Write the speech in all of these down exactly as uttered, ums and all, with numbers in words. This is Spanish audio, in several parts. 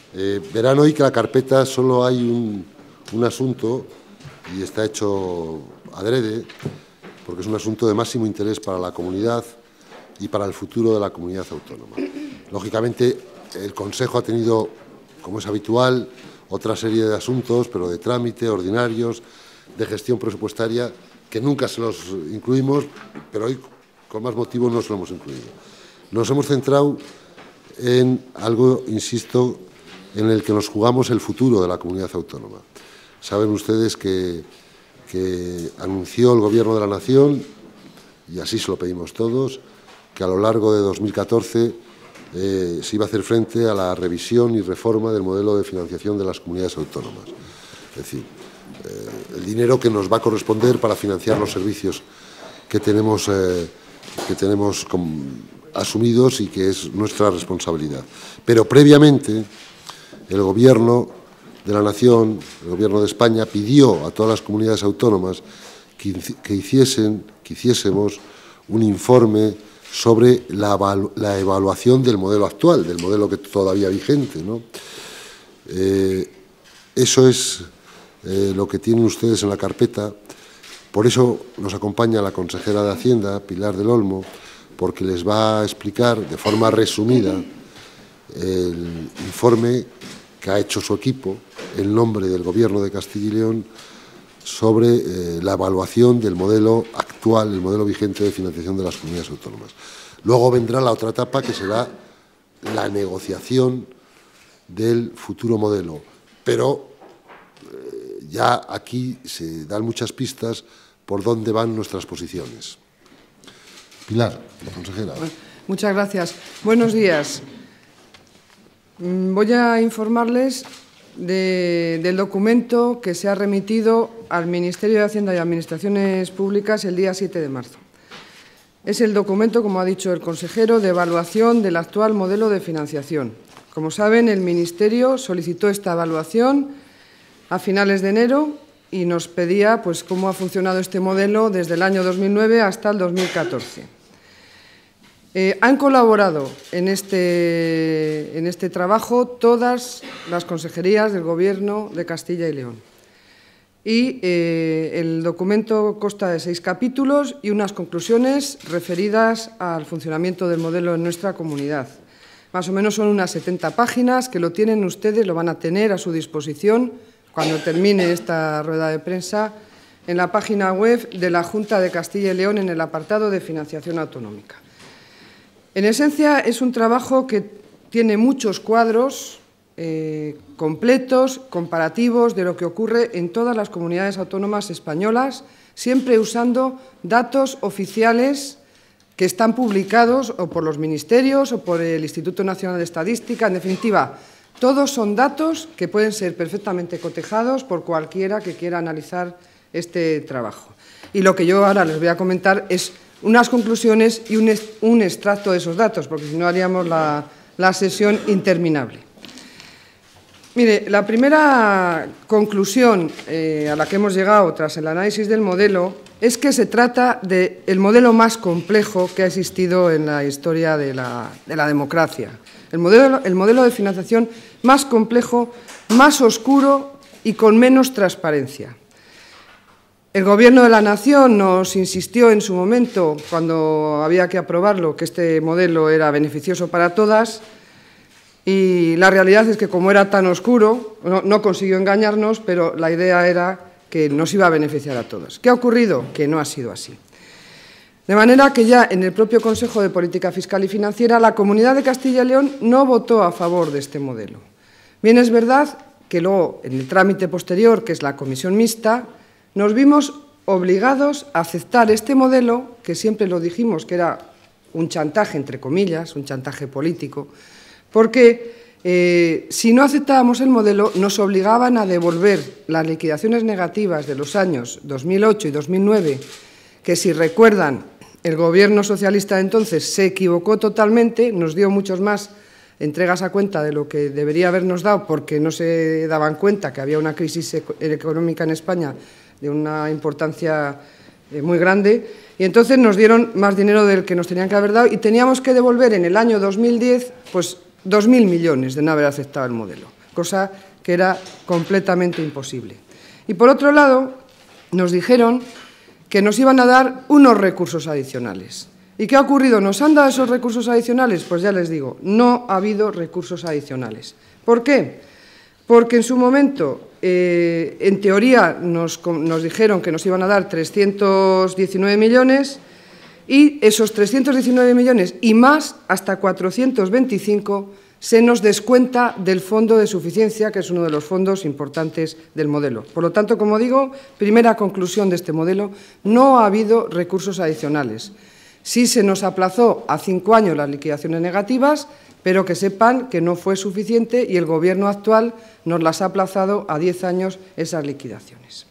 Eh, verán hoy que la carpeta solo hay un, un asunto, y está hecho adrede, porque es un asunto de máximo interés para la comunidad y para el futuro de la comunidad autónoma. Lógicamente, el Consejo ha tenido, como es habitual, otra serie de asuntos, pero de trámite, ordinarios, de gestión presupuestaria, que nunca se los incluimos, pero hoy, con más motivo, no se lo hemos incluido. Nos hemos centrado en algo, insisto, en el que nos jugamos el futuro de la comunidad autónoma. Saben ustedes que, que anunció el Gobierno de la Nación, y así se lo pedimos todos, que a lo largo de dos mil catorce eh, se iba a hacer frente a la revisión y reforma del modelo de financiación de las comunidades autónomas. Es decir, eh, el dinero que nos va a corresponder para financiar los servicios que tenemos, eh, que tenemos con, asumidos y que es nuestra responsabilidad. Pero previamente, el Gobierno de la Nación, el Gobierno de España, pidió a todas las comunidades autónomas que, que, hiciesen, que hiciésemos un informe sobre la, la evaluación del modelo actual, del modelo que todavía vigente, ¿no? Eh, eso es eh, lo que tienen ustedes en la carpeta. Por eso nos acompaña la consejera de Hacienda, Pilar del Olmo, porque les va a explicar de forma resumida el informe que ha hecho su equipo en nombre del Gobierno de Castilla y León sobre eh, la evaluación del modelo actual, el modelo vigente de financiación de las comunidades autónomas. Luego vendrá la otra etapa, que será la negociación del futuro modelo. Pero eh, ya aquí se dan muchas pistas por dónde van nuestras posiciones. Pilar, la consejera. Muchas gracias. Buenos días. Voy a informarles de, del documento que se ha remitido al Ministerio de Hacienda y Administraciones Públicas el día siete de marzo. Es el documento, como ha dicho el consejero, de evaluación del actual modelo de financiación. Como saben, el Ministerio solicitó esta evaluación a finales de enero y nos pedía pues, cómo ha funcionado este modelo desde el año dos mil nueve hasta el dos mil catorce. Eh, han colaborado en este, en este trabajo todas las consejerías del Gobierno de Castilla y León. Y eh, el documento consta de seis capítulos y unas conclusiones referidas al funcionamiento del modelo en nuestra comunidad. Más o menos son unas setenta páginas que lo tienen ustedes, lo van a tener a su disposición cuando termine esta rueda de prensa en la página web de la Junta de Castilla y León en el apartado de financiación autonómica. En esencia, es un trabajo que tiene muchos cuadros eh, completos, comparativos de lo que ocurre en todas las comunidades autónomas españolas, siempre usando datos oficiales que están publicados o por los ministerios o por el Instituto Nacional de Estadística. En definitiva, todos son datos que pueden ser perfectamente cotejados por cualquiera que quiera analizar este trabajo. Y lo que yo ahora les voy a comentar es unas conclusiones y un, un extracto de esos datos, porque si no haríamos la, la sesión interminable. Mire, la primera conclusión eh, a la que hemos llegado tras el análisis del modelo es que se trata del modelo más complejo que ha existido en la historia de la, de la democracia. El modelo, el modelo de financiación más complejo, más oscuro y con menos transparencia. El Gobierno de la Nación nos insistió en su momento, cuando había que aprobarlo, que este modelo era beneficioso para todas, y la realidad es que, como era tan oscuro, no, no consiguió engañarnos, pero la idea era que nos iba a beneficiar a todos. ¿Qué ha ocurrido? Que no ha sido así. De manera que ya en el propio Consejo de Política Fiscal y Financiera, la Comunidad de Castilla y León no votó a favor de este modelo. Bien, es verdad que luego, en el trámite posterior, que es la comisión mixta, nos vimos obligados a aceptar este modelo, que siempre lo dijimos que era un chantaje, entre comillas, un chantaje político, porque eh, si no aceptábamos el modelo, nos obligaban a devolver las liquidaciones negativas de los años dos mil ocho y dos mil nueve, que, si recuerdan, el Gobierno socialista de entonces se equivocó totalmente, nos dio muchos más entregas a cuenta de lo que debería habernos dado, porque no se daban cuenta que había una crisis económica en España de una importancia eh, muy grande, y entonces nos dieron más dinero del que nos tenían que haber dado y teníamos que devolver en el año dos mil diez pues dos mil millones de no haber aceptado el modelo. cosa que era completamente imposible. Y por otro lado, nos dijeron que nos iban a dar unos recursos adicionales. ¿Y qué ha ocurrido? ¿Nos han dado esos recursos adicionales? Pues ya les digo, no ha habido recursos adicionales. ¿Por qué? Porque en su momento, eh, en teoría, nos, nos dijeron que nos iban a dar trescientos diecinueve millones y esos trescientos diecinueve millones y más, hasta cuatrocientos veinticinco, se nos descuenta del Fondo de Suficiencia, que es uno de los fondos importantes del modelo. Por lo tanto, como digo, primera conclusión de este modelo, no ha habido recursos adicionales. Sí se nos aplazó a cinco años las liquidaciones negativas, pero que sepan que no fue suficiente y el Gobierno actual nos las ha aplazado a diez años esas liquidaciones.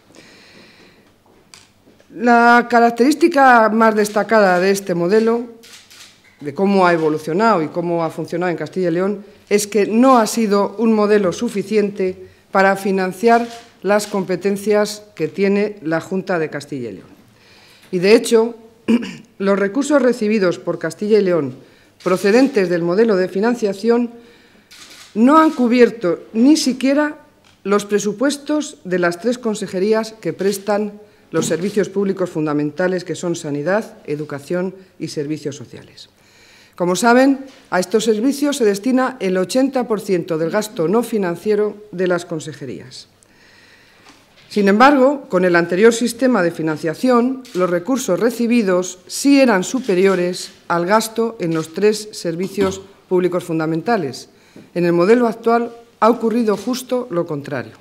La característica más destacada de este modelo, de cómo ha evolucionado y cómo ha funcionado en Castilla y León, es que no ha sido un modelo suficiente para financiar las competencias que tiene la Junta de Castilla y León. Y, de hecho, los recursos recibidos por Castilla y León procedentes del modelo de financiación no han cubierto ni siquiera los presupuestos de las tres consejerías que prestan los servicios públicos fundamentales, que son sanidad, educación y servicios sociales. Como saben, a estos servicios se destina el ochenta por ciento del gasto no financiero de las consejerías. Sin embargo, con el anterior sistema de financiación, los recursos recibidos sí eran superiores al gasto en los tres servicios públicos fundamentales. En el modelo actual ha ocurrido justo lo contrario.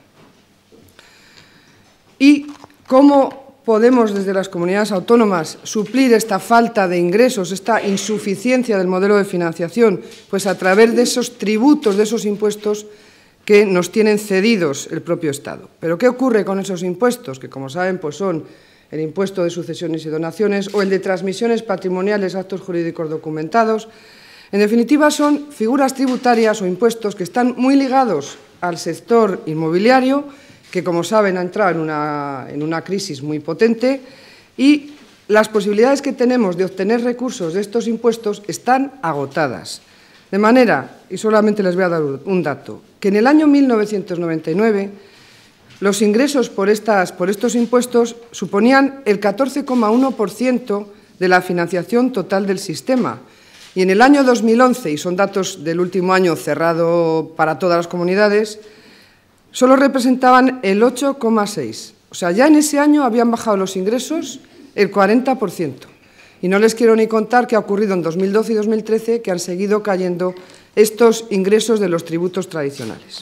¿Y cómo podemos, desde las comunidades autónomas, suplir esta falta de ingresos, esta insuficiencia del modelo de financiación? Pues a través de esos tributos, de esos impuestos que nos tienen cedidos el propio Estado. ¿Pero qué ocurre con esos impuestos? Que, como saben, pues son el impuesto de sucesiones y donaciones o el de transmisiones patrimoniales, actos jurídicos documentados. En definitiva, son figuras tributarias o impuestos que están muy ligados al sector inmobiliario, que, como saben, ha entrado en una, en una crisis muy potente, y las posibilidades que tenemos de obtener recursos de estos impuestos están agotadas. De manera, y solamente les voy a dar un dato, que en el año mil novecientos noventa y nueve los ingresos por, estas, por estos impuestos suponían el catorce coma uno por ciento de la financiación total del sistema. Y en el año dos mil once, y son datos del último año cerrado para todas las comunidades, solo representaban el ocho coma seis por ciento. O sea, ya en ese año habían bajado los ingresos el cuarenta por ciento. Y no les quiero ni contar qué ha ocurrido en dos mil doce y dos mil trece, que han seguido cayendo estos ingresos de los tributos tradicionales.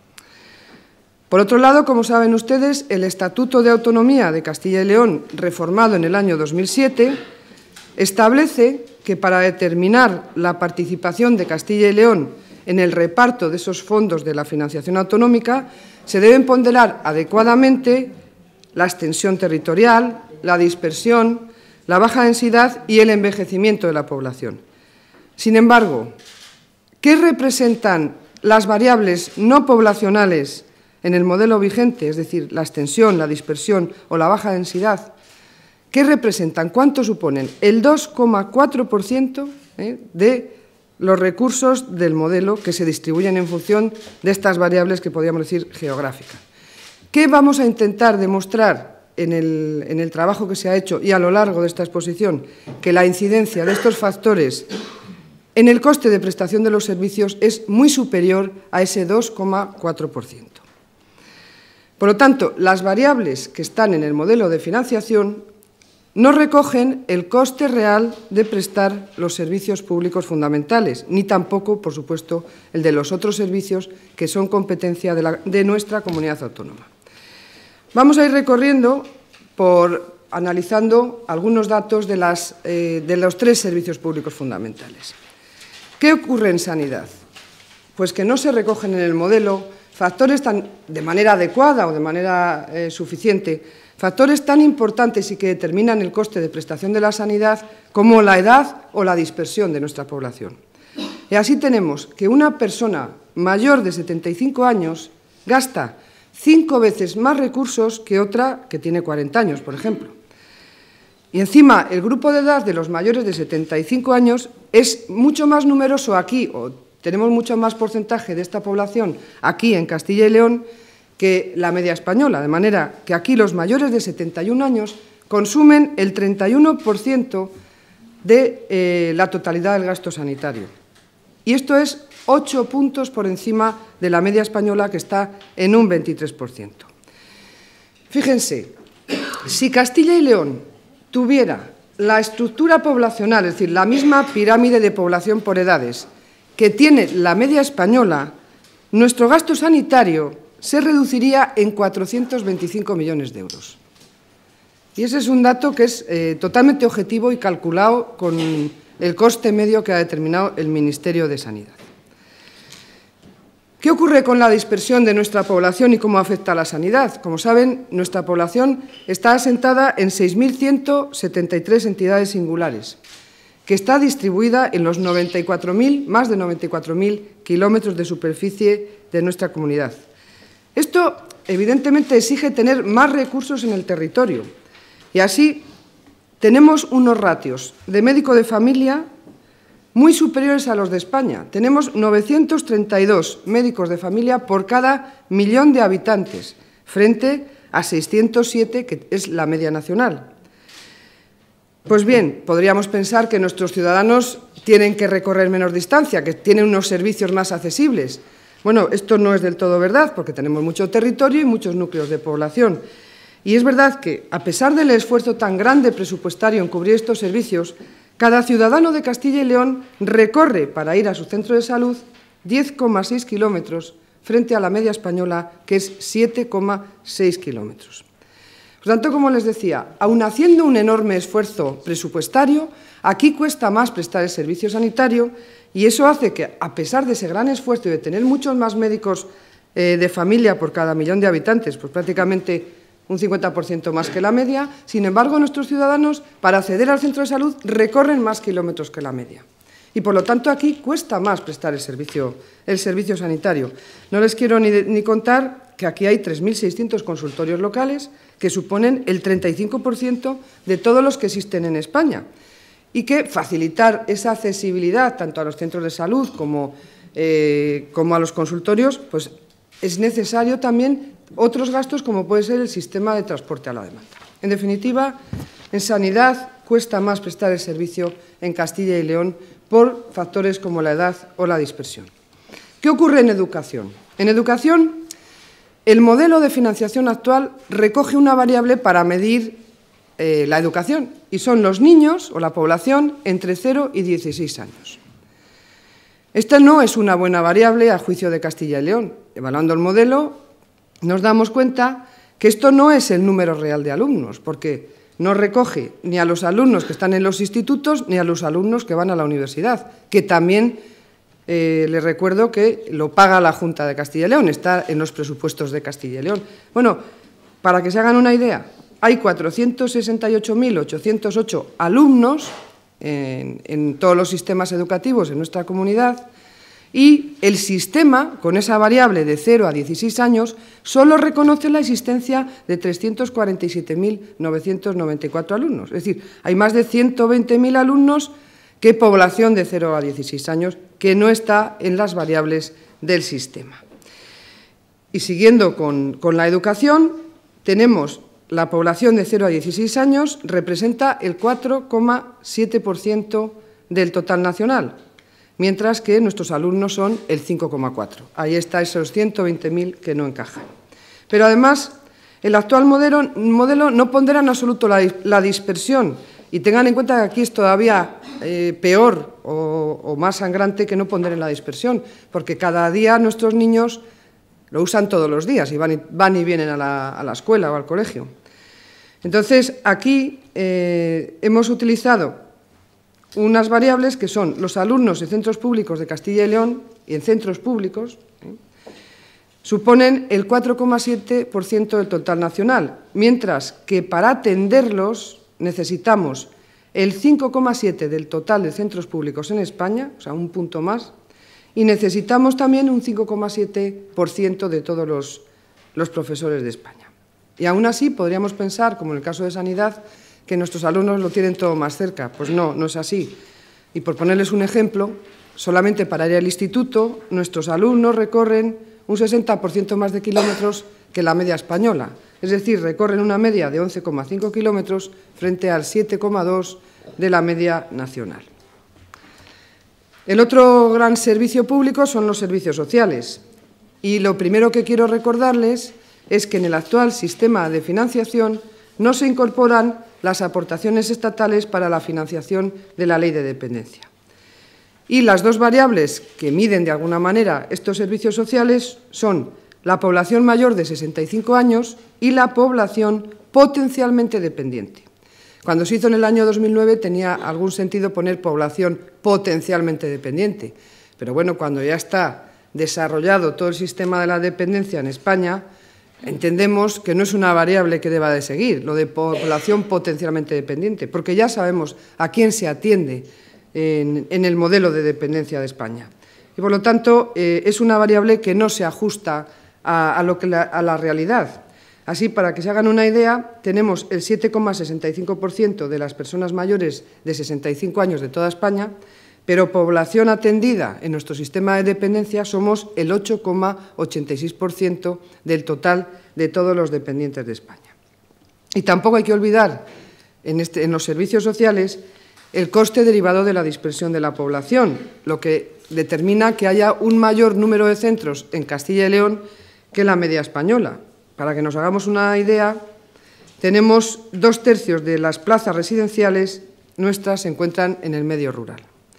Por otro lado, como saben ustedes, el Estatuto de Autonomía de Castilla y León, reformado en el año dos mil siete, establece que para determinar la participación de Castilla y León en el reparto de esos fondos de la financiación autonómica, se deben ponderar adecuadamente la extensión territorial, la dispersión, la baja densidad y el envejecimiento de la población. Sin embargo, ¿qué representan las variables no poblacionales en el modelo vigente, es decir, la extensión, la dispersión o la baja densidad? ¿Qué representan? ¿Cuánto suponen? El dos coma cuatro por ciento ¿eh? de los recursos del modelo que se distribuyen en función de estas variables que podríamos decir geográficas. ¿Qué vamos a intentar demostrar en el, en el trabajo que se ha hecho y a lo largo de esta exposición? Que la incidencia de estos factores en el coste de prestación de los servicios es muy superior a ese dos coma cuatro por ciento. Por lo tanto, las variables que están en el modelo de financiación no recogen el coste real de prestar los servicios públicos fundamentales, ni tampoco, por supuesto, el de los otros servicios que son competencia de, la, de nuestra comunidad autónoma. Vamos a ir recorriendo, por, analizando algunos datos de, las, eh, de los tres servicios públicos fundamentales. ¿Qué ocurre en sanidad? Pues que no se recogen en el modelo factores tan, de manera adecuada o de manera eh, suficiente, factores tan importantes y que determinan el coste de prestación de la sanidad como la edad o la dispersión de nuestra población. Y así tenemos que una persona mayor de setenta y cinco años gasta cinco veces más recursos que otra que tiene cuarenta años, por ejemplo. Y encima, el grupo de edad de los mayores de setenta y cinco años es mucho más numeroso aquí, o Tenemos mucho más porcentaje de esta población aquí en Castilla y León que la media española, de manera que aquí los mayores de setenta y un años consumen el treinta y uno por ciento de eh, la totalidad del gasto sanitario. Y esto es ocho puntos por encima de la media española, que está en un veintitrés por ciento. Fíjense, si Castilla y León tuviera la estructura poblacional, es decir, la misma pirámide de población por edades que tiene la media española, nuestro gasto sanitario se reduciría en cuatrocientos veinticinco millones de euros. Y ese es un dato que es eh, totalmente objetivo y calculado con el coste medio que ha determinado el Ministerio de Sanidad. ¿Qué ocurre con la dispersión de nuestra población y cómo afecta a la sanidad? Como saben, nuestra población está asentada en seis mil ciento setenta y tres entidades singulares, que está distribuida en los noventa y cuatro mil, más de noventa y cuatro mil kilómetros de superficie de nuestra comunidad. Esto, evidentemente, exige tener más recursos en el territorio. Y así tenemos unos ratios de médico de familia muy superiores a los de España. Tenemos novecientos treinta y dos médicos de familia por cada millón de habitantes, frente a seiscientos siete, que es la media nacional. Pues bien, podríamos pensar que nuestros ciudadanos tienen que recorrer menos distancia, que tienen unos servicios más accesibles. Bueno, esto no es del todo verdad, porque tenemos mucho territorio y muchos núcleos de población. Y es verdad que, a pesar del esfuerzo tan grande presupuestario en cubrir estos servicios, cada ciudadano de Castilla y León recorre para ir a su centro de salud diez coma seis kilómetros frente a la media española, que es siete coma seis kilómetros. Por tanto, como les decía, aun haciendo un enorme esfuerzo presupuestario, aquí cuesta más prestar el servicio sanitario y eso hace que, a pesar de ese gran esfuerzo y de tener muchos más médicos eh, de familia por cada millón de habitantes, pues prácticamente un cincuenta por ciento más que la media, sin embargo, nuestros ciudadanos, para acceder al centro de salud, recorren más kilómetros que la media. Y, por lo tanto, aquí cuesta más prestar el servicio, el servicio sanitario. No les quiero ni, de, ni contar que aquí hay tres mil seiscientos consultorios locales que suponen el treinta y cinco por ciento de todos los que existen en España y que facilitar esa accesibilidad tanto a los centros de salud como, eh, como a los consultorios, pues es necesario también otros gastos como puede ser el sistema de transporte a la demanda. En definitiva, en sanidad cuesta más prestar el servicio en Castilla y León por factores como la edad o la dispersión. ¿Qué ocurre en educación? En educación, el modelo de financiación actual recoge una variable para medir eh, la educación y son los niños o la población entre cero y dieciséis años. Esta no es una buena variable a juicio de Castilla y León. Evaluando el modelo, nos damos cuenta que esto no es el número real de alumnos, porque no recoge ni a los alumnos que están en los institutos ni a los alumnos que van a la universidad, que también eh, les recuerdo que lo paga la Junta de Castilla y León, está en los presupuestos de Castilla y León. Bueno, para que se hagan una idea, hay cuatrocientos sesenta y ocho mil ochocientos ocho alumnos en, en todos los sistemas educativos en nuestra comunidad. Y el sistema, con esa variable de cero a dieciséis años, solo reconoce la existencia de trescientos cuarenta y siete mil novecientos noventa y cuatro alumnos. Es decir, hay más de ciento veinte mil alumnos que población de cero a dieciséis años que no está en las variables del sistema. Y siguiendo con, con la educación, tenemos la población de cero a dieciséis años, representa el cuatro coma siete por ciento del total nacional, mientras que nuestros alumnos son el cinco coma cuatro. Ahí está esos ciento veinte mil que no encajan. Pero además, el actual modelo, modelo no pondera en absoluto la, la dispersión y tengan en cuenta que aquí es todavía eh, peor o, o más sangrante que no ponderen la dispersión, porque cada día nuestros niños lo usan todos los días y van y, van y vienen a la, a la escuela o al colegio. Entonces, aquí eh, hemos utilizado unas variables que son los alumnos en centros públicos de Castilla y León y en centros públicos, ¿eh? suponen el cuatro coma siete por ciento del total nacional, mientras que para atenderlos necesitamos el cinco coma siete por ciento del total de centros públicos en España, o sea, un punto más, y necesitamos también un cinco coma siete por ciento de todos los, los profesores de España. Y aún así podríamos pensar, como en el caso de sanidad, que nuestros alumnos lo tienen todo más cerca. Pues no, no es así. Y por ponerles un ejemplo, solamente para ir al instituto, nuestros alumnos recorren un sesenta por ciento más de kilómetros que la media española. Es decir, recorren una media de once coma cinco kilómetros frente al siete coma dos de la media nacional. El otro gran servicio público son los servicios sociales. Y lo primero que quiero recordarles es que en el actual sistema de financiación no se incorporan las aportaciones estatales para la financiación de la Ley de Dependencia. Y las dos variables que miden de alguna manera estos servicios sociales son la población mayor de sesenta y cinco años y la población potencialmente dependiente. Cuando se hizo en el año dos mil nueve tenía algún sentido poner población potencialmente dependiente, pero bueno, cuando ya está desarrollado todo el sistema de la dependencia en España, entendemos que no es una variable que deba de seguir, lo de población potencialmente dependiente, porque ya sabemos a quién se atiende en, en el modelo de dependencia de España. Y, por lo tanto, eh, es una variable que no se ajusta a, a, lo que la, a la realidad. Así, para que se hagan una idea, tenemos el siete coma sesenta y cinco por ciento de las personas mayores de sesenta y cinco años de toda España, pero población atendida en nuestro sistema de dependencia somos el ocho coma ochenta y seis por ciento del total de todos los dependientes de España. Y tampoco hay que olvidar en, este, en los servicios sociales el coste derivado de la dispersión de la población, lo que determina que haya un mayor número de centros en Castilla y León que la media española. Para que nos hagamos una idea, tenemos dos tercios de las plazas residenciales nuestras se encuentran en el medio rural.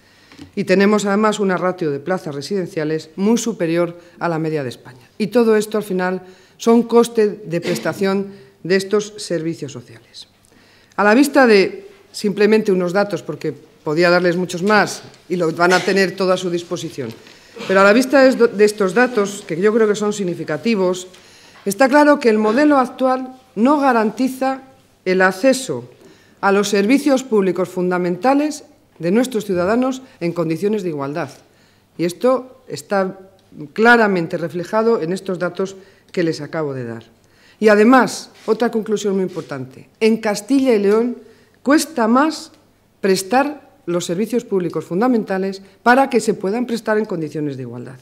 Y tenemos además una ratio de plazas residenciales muy superior a la media de España. Y todo esto, al final, son costes de prestación de estos servicios sociales. A la vista de simplemente unos datos, porque podía darles muchos más y lo van a tener todo a su disposición, pero a la vista de estos datos, que yo creo que son significativos, está claro que el modelo actual no garantiza el acceso a los servicios públicos fundamentales de nuestros ciudadanos en condiciones de igualdad. Y esto está claramente reflejado en estos datos que les acabo de dar. Y además, otra conclusión muy importante, en Castilla y León cuesta más prestar los servicios públicos fundamentales para que se puedan prestar en condiciones de igualdad.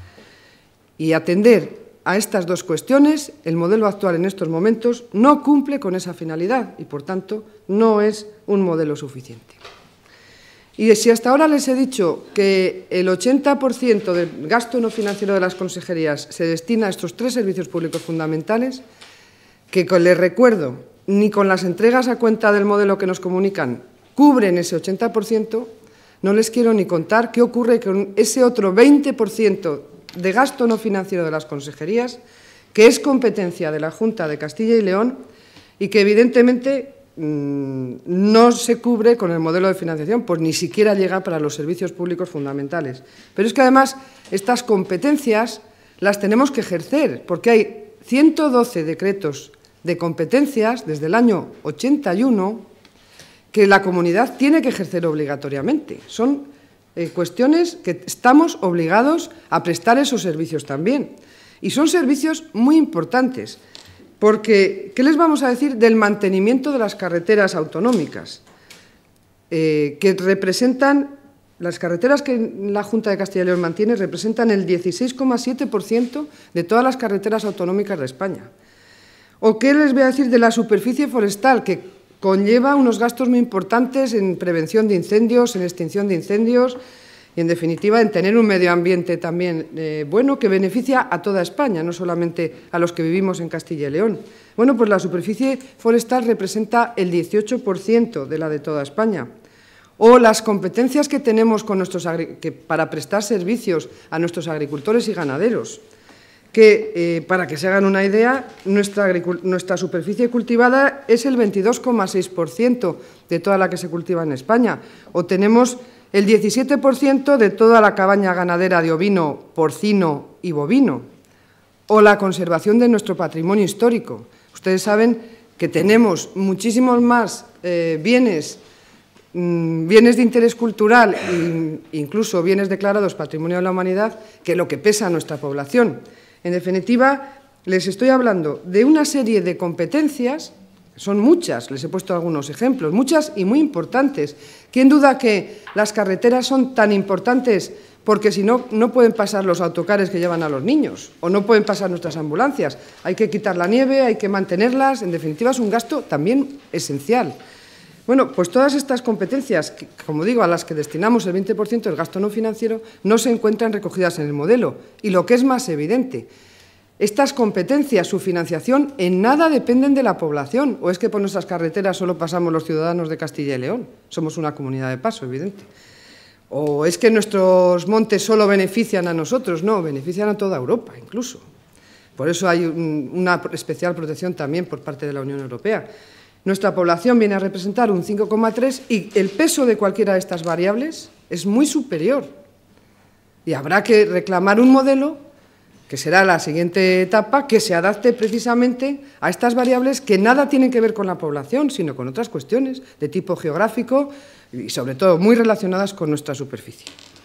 Y atender a estas dos cuestiones, el modelo actual en estos momentos no cumple con esa finalidad y, por tanto, no es un modelo suficiente. Y si hasta ahora les he dicho que el ochenta por ciento del gasto no financiero de las consejerías se destina a estos tres servicios públicos fundamentales, que les recuerdo, ni con las entregas a cuenta del modelo que nos comunican cubren ese ochenta por ciento, no les quiero ni contar qué ocurre con ese otro veinte por ciento de gasto no financiero de las consejerías, que es competencia de la Junta de Castilla y León y que evidentemente no se cubre con el modelo de financiación, pues ni siquiera llega para los servicios públicos fundamentales. Pero es que además estas competencias las tenemos que ejercer, porque hay ciento doce decretos de competencias desde el año ochenta y uno que la comunidad tiene que ejercer obligatoriamente. Son eh, cuestiones que estamos obligados a prestar esos servicios también. Y son servicios muy importantes. Porque, ¿qué les vamos a decir del mantenimiento de las carreteras autonómicas? Eh, que representan, las carreteras que la Junta de Castilla y León mantiene representan el dieciséis coma siete por ciento de todas las carreteras autonómicas de España. ¿O qué les voy a decir de la superficie forestal, que conlleva unos gastos muy importantes en prevención de incendios, en extinción de incendios y, en definitiva, en tener un medio ambiente también eh, bueno que beneficia a toda España, no solamente a los que vivimos en Castilla y León? Bueno, pues la superficie forestal representa el dieciocho por ciento de la de toda España. O las competencias que tenemos con nuestros que, para prestar servicios a nuestros agricultores y ganaderos, que, eh, para que se hagan una idea, nuestra, nuestra superficie cultivada es el veintidós coma seis por ciento de toda la que se cultiva en España, o tenemos el diecisiete por ciento de toda la cabaña ganadera de ovino, porcino y bovino, o la conservación de nuestro patrimonio histórico. Ustedes saben que tenemos muchísimos más eh, bienes, mmm, bienes de interés cultural e incluso bienes declarados Patrimonio de la Humanidad que lo que pesa a nuestra población. En definitiva, les estoy hablando de una serie de competencias, Son muchas, les he puesto algunos ejemplos, muchas y muy importantes. ¿Quién duda que las carreteras son tan importantes porque si no, no pueden pasar los autocares que llevan a los niños o no pueden pasar nuestras ambulancias? Hay que quitar la nieve, hay que mantenerlas, en definitiva es un gasto también esencial. Bueno, pues todas estas competencias, que, como digo, a las que destinamos el veinte por ciento del gasto no financiero, no se encuentran recogidas en el modelo. Y lo que es más evidente, estas competencias, su financiación, en nada dependen de la población. ¿O es que por nuestras carreteras solo pasamos los ciudadanos de Castilla y León? Somos una comunidad de paso, evidente. ¿O es que nuestros montes solo benefician a nosotros? No, benefician a toda Europa, incluso. Por eso hay un, una especial protección también por parte de la Unión Europea. Nuestra población viene a representar un cinco coma tres y el peso de cualquiera de estas variables es muy superior. Y habrá que reclamar un modelo que será la siguiente etapa, que se adapte precisamente a estas variables que nada tienen que ver con la población, sino con otras cuestiones de tipo geográfico y, sobre todo, muy relacionadas con nuestra superficie.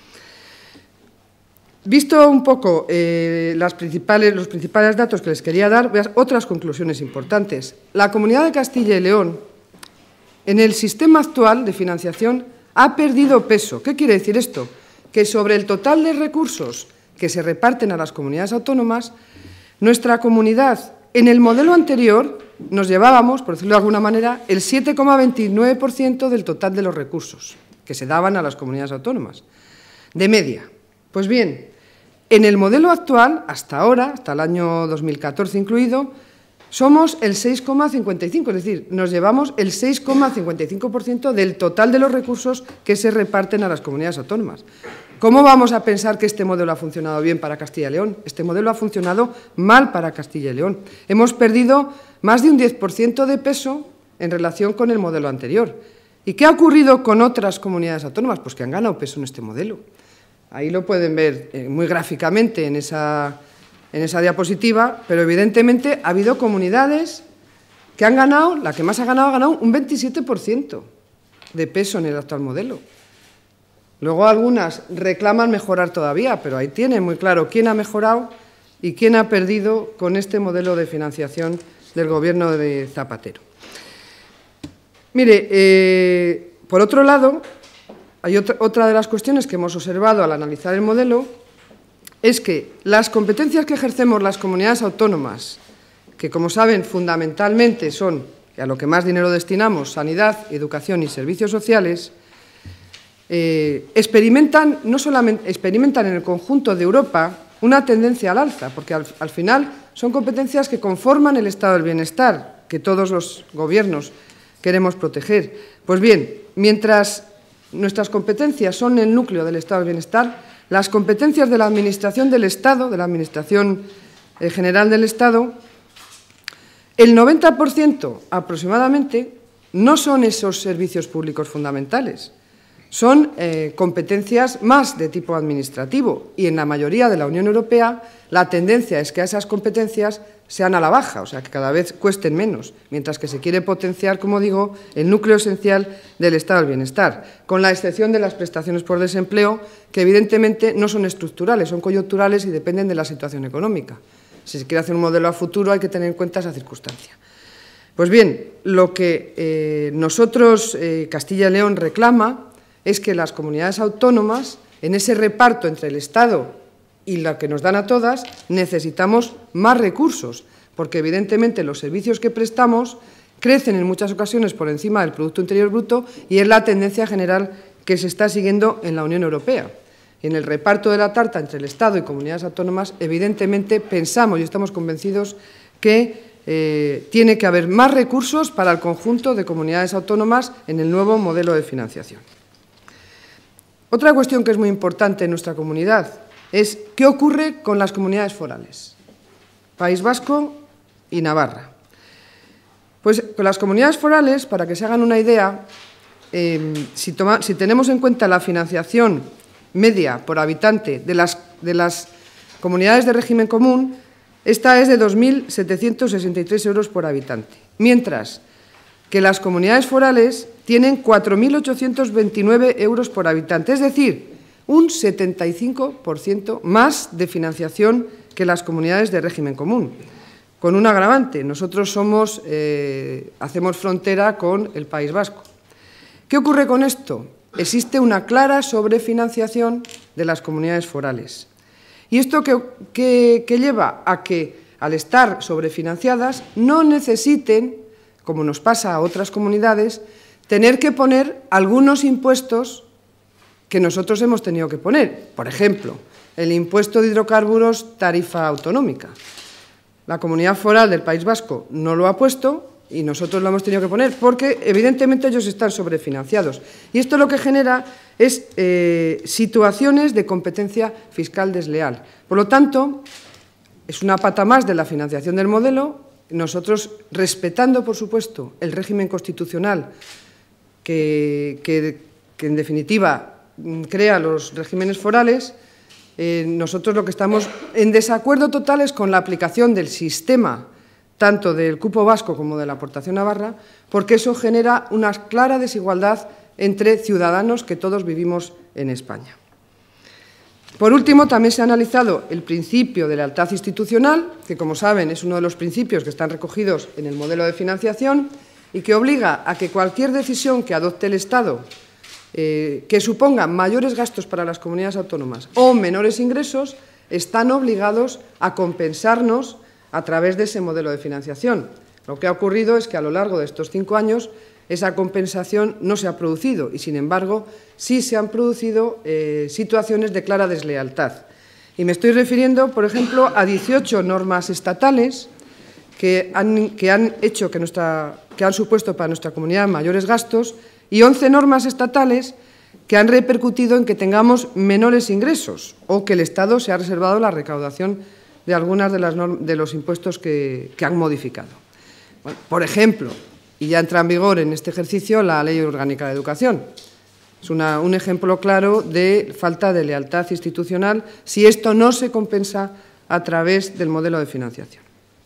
Visto un poco eh, las principales, los principales datos que les quería dar, veas otras conclusiones importantes. La Comunidad de Castilla y León, en el sistema actual de financiación, ha perdido peso. ¿Qué quiere decir esto? Que sobre el total de recursos que se reparten a las comunidades autónomas, nuestra comunidad, en el modelo anterior, nos llevábamos, por decirlo de alguna manera, el siete coma veintinueve por ciento del total de los recursos que se daban a las comunidades autónomas, de media. Pues bien, en el modelo actual, hasta ahora, hasta el año dos mil catorce incluido, somos el seis coma cincuenta y cinco por ciento, es decir, nos llevamos el seis coma cincuenta y cinco por ciento del total de los recursos que se reparten a las comunidades autónomas. ¿Cómo vamos a pensar que este modelo ha funcionado bien para Castilla y León? Este modelo ha funcionado mal para Castilla y León. Hemos perdido más de un diez por ciento de peso en relación con el modelo anterior. ¿Y qué ha ocurrido con otras comunidades autónomas? Pues que han ganado peso en este modelo. Ahí lo pueden ver eh, muy gráficamente en esa, en esa diapositiva, pero evidentemente ha habido comunidades que han ganado, la que más ha ganado, ha ganado un veintisiete por ciento de peso en el actual modelo. Luego algunas reclaman mejorar todavía, pero ahí tienen muy claro quién ha mejorado y quién ha perdido con este modelo de financiación del Gobierno de Zapatero. Mire, eh, por otro lado, hay otra, otra de las cuestiones que hemos observado al analizar el modelo, es que las competencias que ejercemos las comunidades autónomas, que como saben fundamentalmente son, a lo que más dinero destinamos, sanidad, educación y servicios sociales, Eh, experimentan, no solamente, experimentan en el conjunto de Europa una tendencia al alza, porque al, al final son competencias que conforman el estado del bienestar, que todos los gobiernos queremos proteger. Pues bien, mientras nuestras competencias son el núcleo del estado del bienestar, las competencias de la Administración del Estado, de la Administración eh, General del Estado, el noventa por ciento aproximadamente no son esos servicios públicos fundamentales. Son eh, competencias más de tipo administrativo y en la mayoría de la Unión Europea la tendencia es que esas competencias sean a la baja, o sea, que cada vez cuesten menos, mientras que se quiere potenciar, como digo, el núcleo esencial del estado del bienestar, con la excepción de las prestaciones por desempleo, que evidentemente no son estructurales, son coyunturales y dependen de la situación económica. Si se quiere hacer un modelo a futuro hay que tener en cuenta esa circunstancia. Pues bien, lo que eh, nosotros, eh, Castilla y León, reclama es que las comunidades autónomas, en ese reparto entre el Estado y lo que nos dan a todas, necesitamos más recursos, porque evidentemente los servicios que prestamos crecen en muchas ocasiones por encima del Producto Interior Bruto y es la tendencia general que se está siguiendo en la Unión Europea. En el reparto de la tarta entre el Estado y comunidades autónomas, evidentemente pensamos y estamos convencidos que eh, tiene que haber más recursos para el conjunto de comunidades autónomas en el nuevo modelo de financiación. Otra cuestión que es muy importante en nuestra comunidad es qué ocurre con las comunidades forales, País Vasco y Navarra. Pues con las comunidades forales, para que se hagan una idea, eh, si, toma, si tenemos en cuenta la financiación media por habitante de las, de las comunidades de régimen común, esta es de dos mil setecientos sesenta y tres euros por habitante, mientras que las comunidades forales tienen cuatro mil ochocientos veintinueve euros por habitante, es decir, un setenta y cinco por ciento más de financiación que las comunidades de régimen común. con un agravante. Nosotros somos, eh, hacemos frontera con el País Vasco. ¿Qué ocurre con esto? Existe una clara sobrefinanciación de las comunidades forales. ¿Y esto que, que, que lleva a que, al estar sobrefinanciadas, no necesiten, como nos pasa a otras comunidades, tener que poner algunos impuestos que nosotros hemos tenido que poner? Por ejemplo, el impuesto de hidrocarburos, tarifa autonómica. La Comunidad Foral del País Vasco no lo ha puesto y nosotros lo hemos tenido que poner porque, evidentemente, ellos están sobrefinanciados. Y esto lo que genera es eh, situaciones de competencia fiscal desleal. Por lo tanto, es una pata más de la financiación del modelo. Nosotros, respetando, por supuesto, el régimen constitucional que, que, que en definitiva, crea los regímenes forales, eh, nosotros lo que estamos en desacuerdo total es con la aplicación del sistema tanto del cupo vasco como de la aportación navarra, porque eso genera una clara desigualdad entre ciudadanos que todos vivimos en España. Por último, también se ha analizado el principio de lealtad institucional, que, como saben, es uno de los principios que están recogidos en el modelo de financiación y que obliga a que cualquier decisión que adopte el Estado eh, que suponga mayores gastos para las comunidades autónomas o menores ingresos, están obligados a compensarnos a través de ese modelo de financiación. Lo que ha ocurrido es que a lo largo de estos cinco años esa compensación no se ha producido y, sin embargo, sí se han producido eh, situaciones de clara deslealtad. Y me estoy refiriendo, por ejemplo, a dieciocho normas estatales que han, que han hecho que, nuestra, que han supuesto para nuestra comunidad mayores gastos y once normas estatales que han repercutido en que tengamos menores ingresos o que el Estado se ha reservado la recaudación de algunas de, las norm- de los impuestos que, que han modificado. Bueno, por ejemplo, y ya entra en vigor en este ejercicio la Ley Orgánica de Educación. Es una, un ejemplo claro de falta de lealtad institucional si esto no se compensa a través del modelo de financiación.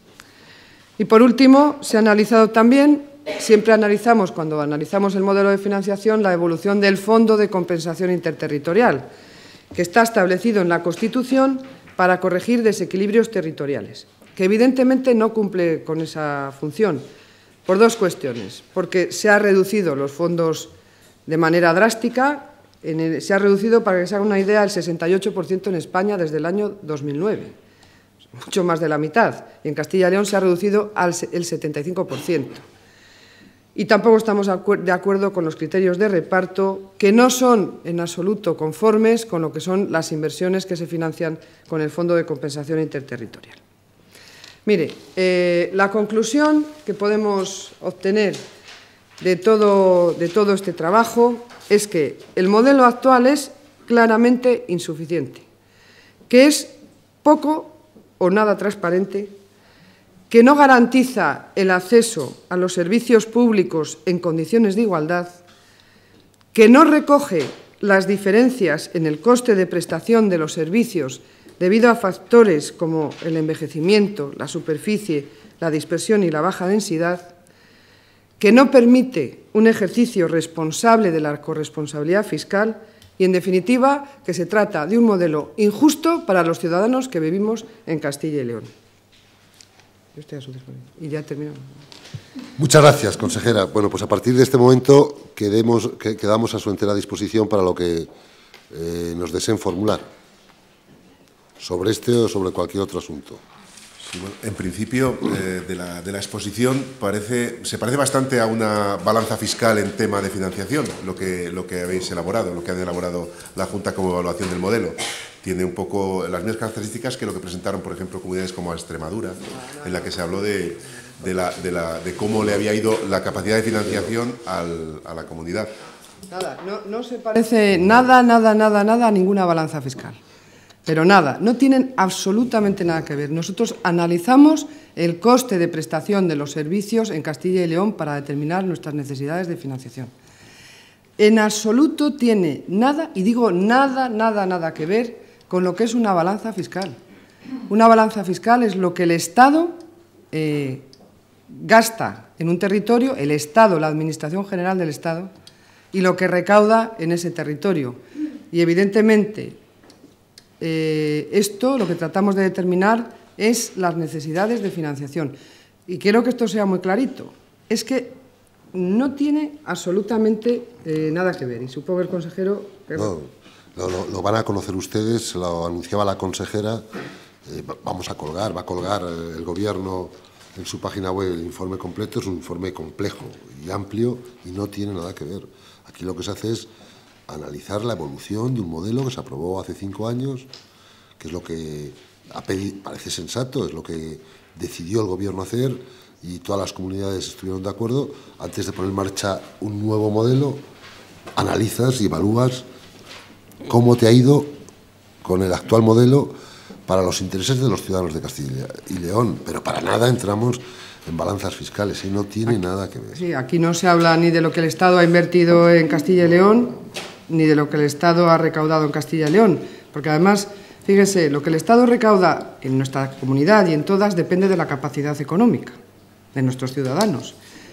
Y por último, se ha analizado también, siempre analizamos cuando analizamos el modelo de financiación, la evolución del Fondo de Compensación Interterritorial, que está establecido en la Constitución para corregir desequilibrios territoriales, que evidentemente no cumple con esa función, por dos cuestiones. Porque se han reducido los fondos de manera drástica, en el, se ha reducido, para que se haga una idea, el sesenta y ocho por ciento en España desde el año dos mil nueve, mucho más de la mitad, y en Castilla y León se ha reducido al el setenta y cinco por ciento. Y tampoco estamos de acuerdo con los criterios de reparto, que no son en absoluto conformes con lo que son las inversiones que se financian con el Fondo de Compensación Interterritorial. Mire, eh, la conclusión que podemos obtener de todo, de todo este trabajo es que el modelo actual es claramente insuficiente, que es poco o nada transparente, que no garantiza el acceso a los servicios públicos en condiciones de igualdad, que no recoge las diferencias en el coste de prestación de los servicios debido a factores como el envejecimiento, la superficie, la dispersión y la baja densidad, que no permite un ejercicio responsable de la corresponsabilidad fiscal y, en definitiva, que se trata de un modelo injusto para los ciudadanos que vivimos en Castilla y León. Yo estoy a su disposición. Y ya terminamos. Muchas gracias, consejera. Bueno, pues a partir de este momento quedemos, que, quedamos a su entera disposición para lo que eh, nos deseen formular, sobre este o sobre cualquier otro asunto. Sí, bueno, en principio, eh, de, la, de la exposición parece, se parece bastante a una balanza fiscal en tema de financiación, lo que, lo que habéis elaborado, lo que han elaborado la Junta como evaluación del modelo. Tiene un poco las mismas características que lo que presentaron, por ejemplo, comunidades como Extremadura, en la que se habló de, de, la, de, la, de cómo le había ido la capacidad de financiación al, a la comunidad. Nada, no, no se parece nada, nada, nada, nada a ninguna balanza fiscal. Pero nada, no tienen absolutamente nada que ver. Nosotros analizamos el coste de prestación de los servicios en Castilla y León para determinar nuestras necesidades de financiación. En absoluto tiene nada, y digo nada, nada, nada que ver con lo que es una balanza fiscal. Una balanza fiscal es lo que el Estado eh, gasta en un territorio, el Estado, la Administración General del Estado, y lo que recauda en ese territorio. Y evidentemente, eh, esto lo que tratamos de determinar es las necesidades de financiación. Y quiero que esto sea muy clarito. Es que no tiene absolutamente eh, nada que ver. Y supongo que el consejero... No, lo, lo, lo van a conocer ustedes, lo anunciaba la consejera. Eh, vamos a colgar, va a colgar el Gobierno en su página web el informe completo. Es un informe complejo y amplio y no tiene nada que ver. Aquí lo que se hace es analizar la evolución de un modelo que se aprobó hace cinco años, que es lo que ha pedido, parece sensato, es lo que decidió el Gobierno hacer y todas las comunidades estuvieron de acuerdo. Antes de poner en marcha un nuevo modelo, analizas y evalúas cómo te ha ido con el actual modelo para los intereses de los ciudadanos de Castilla y León, pero para nada entramos en balanzas fiscales, y no tiene nada que ver. Sí, aquí no se habla ni de lo que el Estado ha invertido en Castilla y León, ni de lo que el Estado ha recaudado en Castilla y León, porque además, fíjese, lo que el Estado recauda en nuestra comunidad y en todas depende de la capacidad económica de nuestros ciudadanos.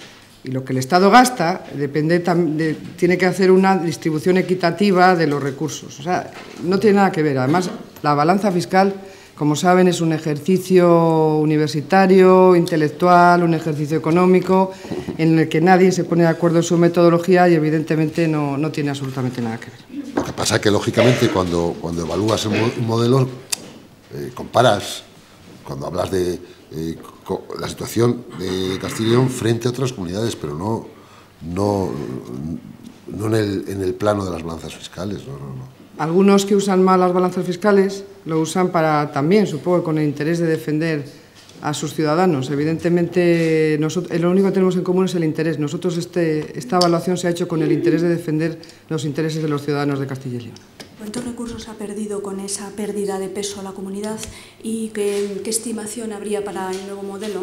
Y lo que el Estado gasta depende de, tiene que hacer una distribución equitativa de los recursos. O sea, no tiene nada que ver. Además, la balanza fiscal, como saben, es un ejercicio universitario, intelectual, un ejercicio económico, en el que nadie se pone de acuerdo en su metodología y, evidentemente, no, no tiene absolutamente nada que ver. Lo que pasa es que, lógicamente, cuando, cuando evalúas un modelo, eh, comparas, cuando hablas de eh, la situación de Castilla y León frente a otras comunidades, pero no, no, no en, el, en el plano de las balanzas fiscales. No, no, no. Algunos que usan mal las balanzas fiscales lo usan para también, supongo, con el interés de defender a sus ciudadanos. Evidentemente, nosotros, lo único que tenemos en común es el interés. Nosotros, este, esta evaluación se ha hecho con el interés de defender los intereses de los ciudadanos de Castilla y León. ¿Cuántos recursos ha perdido con esa pérdida de peso a la comunidad y qué, qué estimación habría para el nuevo modelo?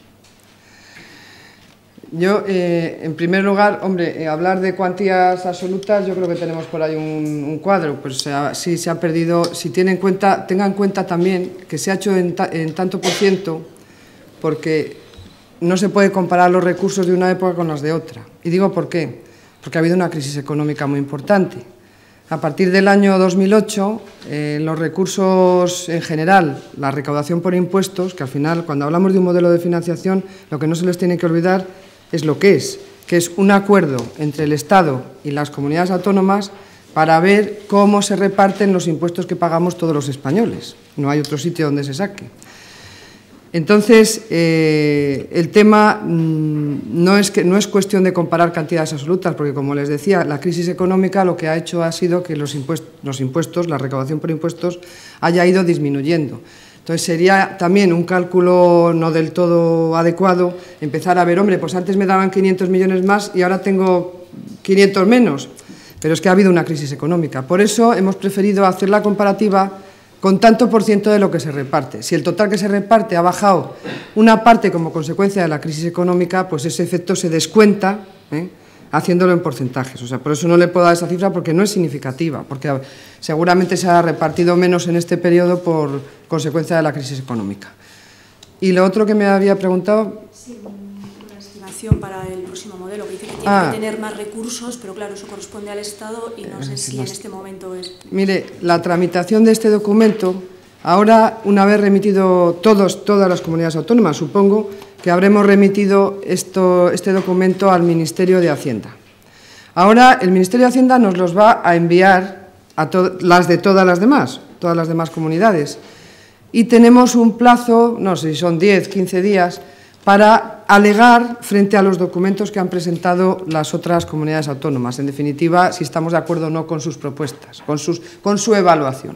Yo, eh, en primer lugar, hombre, eh, hablar de cuantías absolutas, yo creo que tenemos por ahí un, un cuadro. Pues se ha, sí se ha perdido, si tiene en cuenta, tenga en cuenta también que se ha hecho en, ta, en tanto por ciento, porque no se puede comparar los recursos de una época con los de otra. Y digo por qué, porque ha habido una crisis económica muy importante. A partir del año dos mil ocho, eh, los recursos en general, la recaudación por impuestos, que al final, cuando hablamos de un modelo de financiación, lo que no se les tiene que olvidar es lo que es, que es un acuerdo entre el Estado y las comunidades autónomas para ver cómo se reparten los impuestos que pagamos todos los españoles. No hay otro sitio donde se saque. Entonces, eh, el tema mmm, no, es que, no es cuestión de comparar cantidades absolutas, porque, como les decía, la crisis económica lo que ha hecho ha sido que los impuestos, los impuestos, la recaudación por impuestos, haya ido disminuyendo. Entonces, sería también un cálculo no del todo adecuado empezar a ver, hombre, pues antes me daban quinientos millones más y ahora tengo quinientos menos, pero es que ha habido una crisis económica. Por eso hemos preferido hacer la comparativa con tanto por ciento de lo que se reparte. Si el total que se reparte ha bajado una parte como consecuencia de la crisis económica, pues ese efecto se descuenta, ¿eh?, haciéndolo en porcentajes. O sea, por eso no le puedo dar esa cifra, porque no es significativa, porque seguramente se ha repartido menos en este periodo por consecuencia de la crisis económica. Y lo otro que me había preguntado... Sí, una estimación para el próximo modelo, que dice que tiene ah, que tener más recursos, pero claro, eso corresponde al Estado y no sé si en este momento es... Mire, la tramitación de este documento, ahora, una vez remitido todos, todas las comunidades autónomas, supongo que habremos remitido esto, este documento al Ministerio de Hacienda. Ahora, el Ministerio de Hacienda nos los va a enviar a las de todas las demás, todas las demás comunidades. Y tenemos un plazo, no sé si son diez, quince días, para alegar frente a los documentos que han presentado las otras comunidades autónomas. En definitiva, si estamos de acuerdo o no con sus propuestas, con, sus, con su evaluación.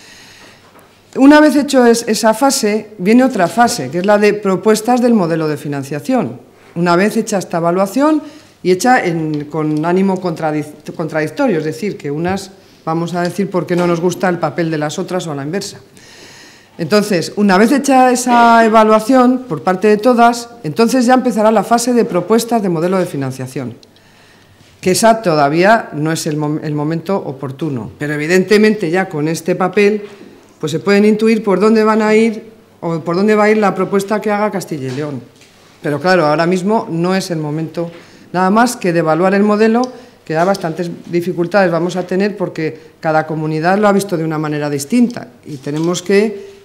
Una vez hecho es, esa fase, viene otra fase, que es la de propuestas del modelo de financiación. Una vez hecha esta evaluación y hecha en, con ánimo contradic- contradictorio, es decir, que unas vamos a decir por qué no nos gusta el papel de las otras o a la inversa. Entonces, una vez hecha esa evaluación por parte de todas, entonces ya empezará la fase de propuestas de modelo de financiación, que esa todavía no es el, mom- el momento oportuno, pero evidentemente ya con este papel pues se pueden intuir por dónde van a ir o por dónde va a ir la propuesta que haga Castilla y León. Pero claro, ahora mismo no es el momento nada más que de evaluar el modelo, que da bastantes dificultades vamos a tener porque cada comunidad lo ha visto de una manera distinta y tenemos que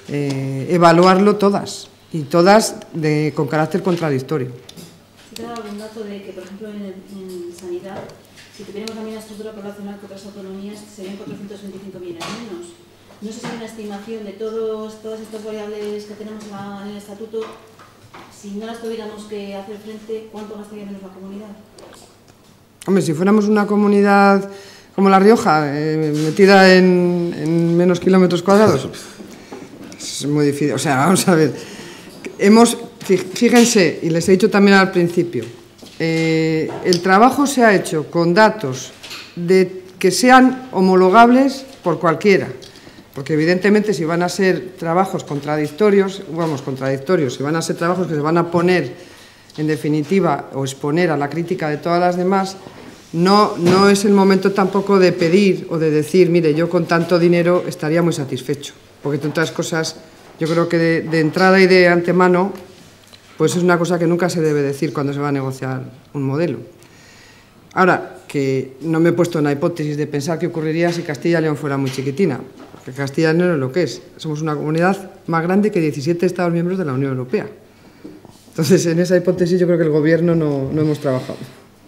eh, evaluarlo todas, y todas de, con carácter contradictorio. ¿Se te da algún dato de que, por ejemplo, en, en sanidad, si tuviéramos la misma estructura poblacional que otras autonomías, serían cuatrocientos veinticinco millones menos? No sé si hay una estimación de todos, todas estas variables que tenemos en, la, en el estatuto, si no las tuviéramos que hacer frente, ¿cuánto gastaría menos la comunidad? Hombre, si fuéramos una comunidad como La Rioja, eh, metida en, en menos kilómetros cuadrados, es muy difícil. O sea, vamos a ver, hemos, fíjense, y les he dicho también al principio, eh, el trabajo se ha hecho con datos de, que sean homologables por cualquiera. Porque evidentemente si van a ser trabajos contradictorios, vamos, contradictorios, si van a ser trabajos que se van a poner, en definitiva, o exponer a la crítica de todas las demás, no, no es el momento tampoco de pedir o de decir, mire, yo con tanto dinero estaría muy satisfecho. Porque entre otras cosas, yo creo que de, de entrada y de antemano, pues es una cosa que nunca se debe decir cuando se va a negociar un modelo. Ahora, que no me he puesto en la hipótesis de pensar qué ocurriría si Castilla y León fuera muy chiquitina. Que Castilla y León es lo que es. Somos una comunidad más grande que diecisiete Estados miembros de la Unión Europea. Entonces, en esa hipótesis yo creo que el Gobierno no, no hemos trabajado.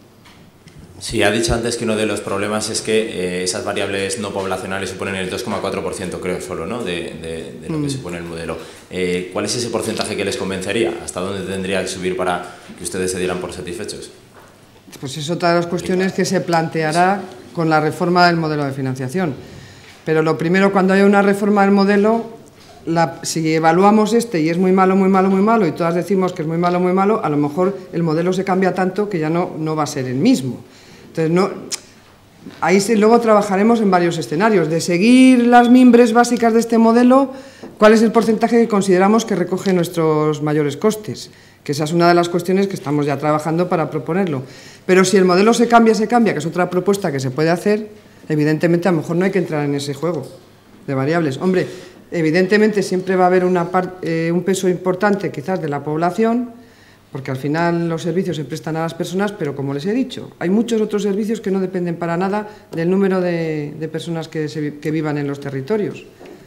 Sí, ha dicho antes que uno de los problemas es que eh, esas variables no poblacionales suponen el dos coma cuatro por ciento, creo, solo, ¿no?, de, de, de lo que mm. supone el modelo. Eh, ¿Cuál es ese porcentaje que les convencería? ¿Hasta dónde tendría que subir para que ustedes se dieran por satisfechos? Pues es otra de las cuestiones que se planteará con la reforma del modelo de financiación. Pero lo primero, cuando haya una reforma del modelo, la, si evaluamos este y es muy malo, muy malo, muy malo, y todas decimos que es muy malo, muy malo, a lo mejor el modelo se cambia tanto que ya no, no va a ser el mismo. Entonces, no, ahí sí, luego trabajaremos en varios escenarios. De seguir las mimbres básicas de este modelo, ¿cuál es el porcentaje que consideramos que recoge nuestros mayores costes? Que esa es una de las cuestiones que estamos ya trabajando para proponerlo. Pero si el modelo se cambia, se cambia, que es otra propuesta que se puede hacer, evidentemente a lo mejor no hay que entrar en ese juego de variables. Hombre, evidentemente siempre va a haber una par, eh, un peso importante quizás de la población, porque al final los servicios se prestan a las personas, pero como les he dicho, hay muchos otros servicios que no dependen para nada del número de, de personas que, se, que vivan en los territorios.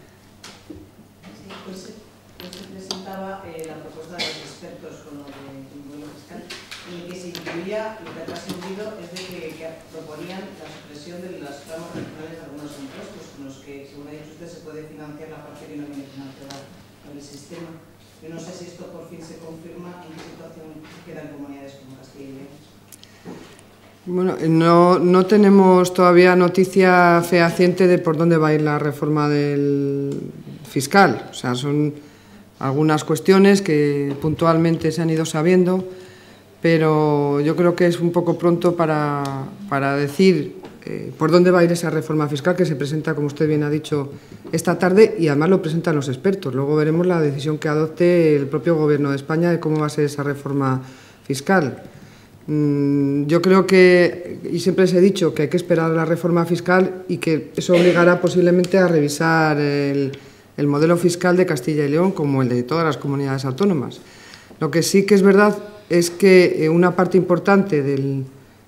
Lo que ha trascendido es de que, que proponían la supresión de los tramos regionales de algunos impuestos, con los que, según ha dicho usted, se puede financiar la parte que no viene financiada por el sistema. Yo no sé si esto por fin se confirma, en qué situación quedan comunidades como Castilla y León. Bueno, no, no tenemos todavía noticia fehaciente de por dónde va a ir la reforma del fiscal. O sea, son algunas cuestiones que puntualmente se han ido sabiendo, pero yo creo que es un poco pronto para, para decir eh, por dónde va a ir esa reforma fiscal que se presenta, como usted bien ha dicho, esta tarde, y además lo presentan los expertos. Luego veremos la decisión que adopte el propio Gobierno de España de cómo va a ser esa reforma fiscal. Mm, yo creo que, y siempre les he dicho, que hay que esperar la reforma fiscal y que eso obligará posiblemente a revisar el, el modelo fiscal de Castilla y León como el de todas las comunidades autónomas. Lo que sí que es verdad es que una parte importante del,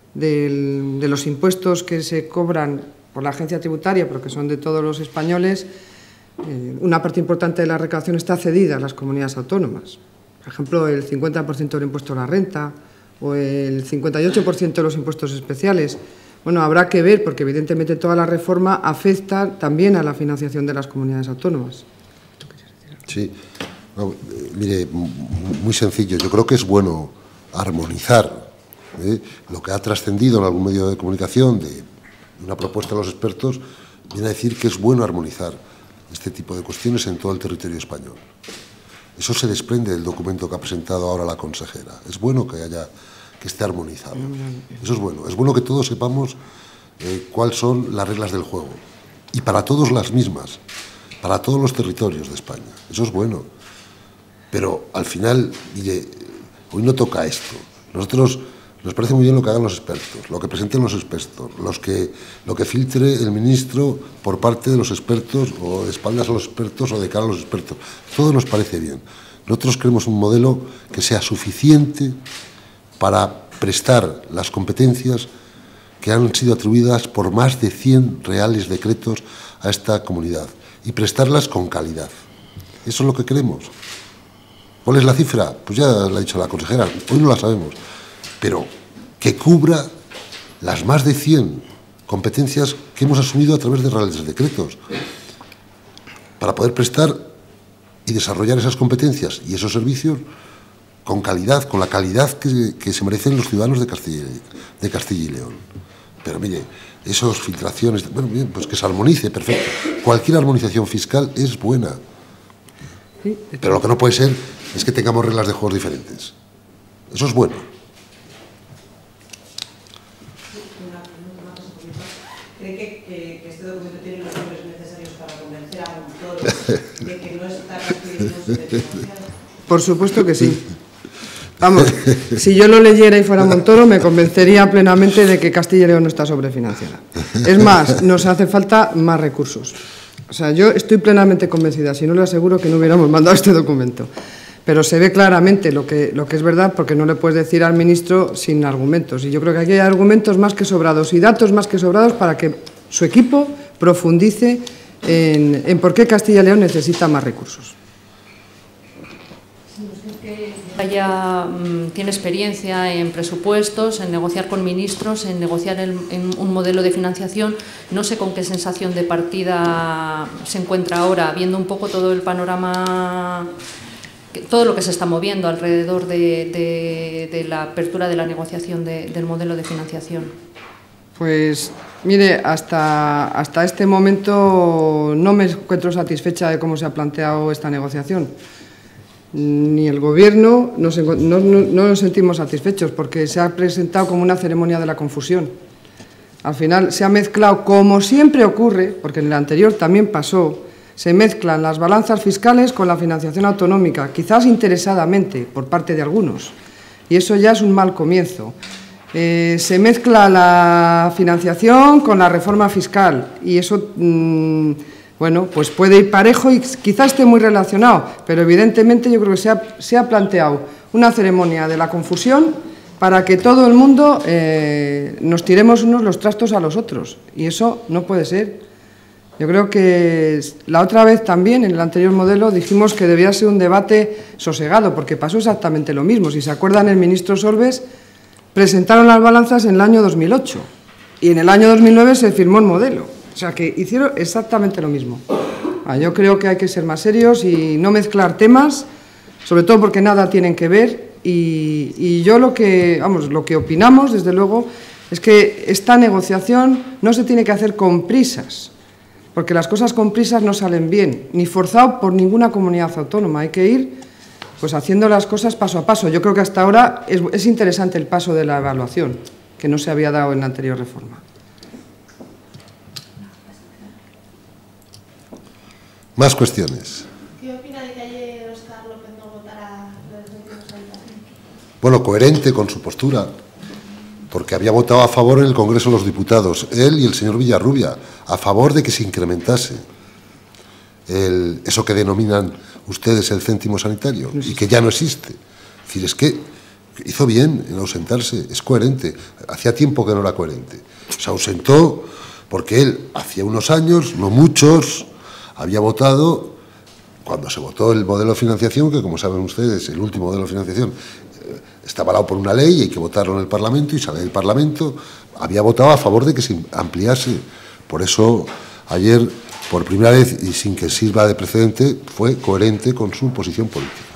del, de los impuestos que se cobran por la agencia tributaria, pero que son de todos los españoles, eh, una parte importante de la recaudación está cedida a las comunidades autónomas. Por ejemplo, el cincuenta por ciento del impuesto a la renta o el cincuenta y ocho por ciento de los impuestos especiales. Bueno, habrá que ver, porque evidentemente toda la reforma afecta también a la financiación de las comunidades autónomas. Sí. No, eh, mire, muy sencillo, yo creo que es bueno armonizar ¿eh? Lo que ha trascendido en algún medio de comunicación de una propuesta de los expertos, viene a decir que es bueno armonizar este tipo de cuestiones en todo el territorio español. Eso se desprende del documento que ha presentado ahora la consejera. Es bueno que haya, que esté armonizado. Eso es bueno. Es bueno que todos sepamos eh, cuáles son las reglas del juego. Y para todos las mismas, para todos los territorios de España. Eso es bueno. Pero al final, mire, hoy no toca esto. Nosotros nos parece muy bien lo que hagan los expertos, lo que presenten los expertos, los que, lo que filtre el ministro por parte de los expertos, o de espaldas a los expertos, o de cara a los expertos. Todo nos parece bien. Nosotros queremos un modelo que sea suficiente para prestar las competencias que han sido atribuidas por más de cien reales decretos a esta comunidad y prestarlas con calidad. Eso es lo que queremos. ¿Cuál es la cifra? Pues ya la ha dicho la consejera, hoy no la sabemos, pero que cubra las más de cien competencias que hemos asumido a través de reales decretos, para poder prestar y desarrollar esas competencias y esos servicios con calidad, con la calidad que, que se merecen los ciudadanos de Castilla, de Castilla y León. Pero mire, esas filtraciones, bueno, bien, pues que se armonice, perfecto. Cualquier armonización fiscal es buena. Pero lo que no puede ser es que tengamos reglas de juegos diferentes. Eso es bueno. ¿Cree que, que, que este documento tiene los nombres necesarios para convencer a Montoro de que no está Castilla y León subvencionado? Por supuesto que sí. Vamos, si yo lo leyera y fuera Montoro, me convencería plenamente de que Castilla y León no está sobrefinanciada. Es más, nos hace falta más recursos. O sea, yo estoy plenamente convencida, si no le aseguro que no hubiéramos mandado este documento. Pero se ve claramente lo que, lo que es verdad, porque no le puedes decir al ministro sin argumentos. Y yo creo que aquí hay argumentos más que sobrados y datos más que sobrados para que su equipo profundice en, en por qué Castilla y León necesita más recursos. Ya mm, tiene experiencia en presupuestos, en negociar con ministros, en negociar el, en un modelo de financiación. No sé con qué sensación de partida se encuentra ahora, viendo un poco todo el panorama, todo lo que se está moviendo alrededor de, de, de la apertura de la negociación de, del modelo de financiación. Pues mire, hasta, hasta este momento no me encuentro satisfecha de cómo se ha planteado esta negociación. Ni el Gobierno nos, no, no, no nos sentimos satisfechos porque se ha presentado como una ceremonia de la confusión. Al final se ha mezclado, como siempre ocurre, porque en el anterior también pasó, se mezclan las balanzas fiscales con la financiación autonómica, quizás interesadamente por parte de algunos, y eso ya es un mal comienzo. Eh, se mezcla la financiación con la reforma fiscal y eso... Mmm, Bueno, pues puede ir parejo y quizás esté muy relacionado, pero evidentemente yo creo que se ha, se ha planteado una ceremonia de la confusión para que todo el mundo eh, nos tiremos unos los trastos a los otros, y eso no puede ser. Yo creo que la otra vez también, en el anterior modelo, dijimos que debía ser un debate sosegado, porque pasó exactamente lo mismo. Si se acuerdan, el ministro Solbes presentaron las balanzas en el año dos mil ocho y en el año dos mil nueve se firmó el modelo. O sea, que hicieron exactamente lo mismo. Ah, yo creo que hay que ser más serios y no mezclar temas, sobre todo porque nada tienen que ver. Y, y yo lo que, vamos, lo que opinamos, desde luego, es que esta negociación no se tiene que hacer con prisas, porque las cosas con prisas no salen bien, ni forzado por ninguna comunidad autónoma. Hay que ir pues haciendo las cosas paso a paso. Yo creo que hasta ahora es, es interesante el paso de la evaluación, que no se había dado en la anterior reforma. Más cuestiones. ¿Qué opina de que ayer Óscar López no votara lo del centro de sanitación? Bueno, coherente con su postura, porque había votado a favor en el Congreso de los Diputados, él y el señor Villarrubia, a favor de que se incrementase el, eso que denominan ustedes el céntimo sanitario, y que ya no existe. Es decir, es que hizo bien en ausentarse, es coherente. Hacía tiempo que no era coherente. Se ausentó porque él, hacía unos años, no muchos, había votado, cuando se votó el modelo de financiación, que como saben ustedes, el último modelo de financiación eh, está avalado por una ley y hay que votarlo en el Parlamento, y sale del Parlamento, había votado a favor de que se ampliase. Por eso, ayer, por primera vez, y sin que sirva de precedente, fue coherente con su posición política.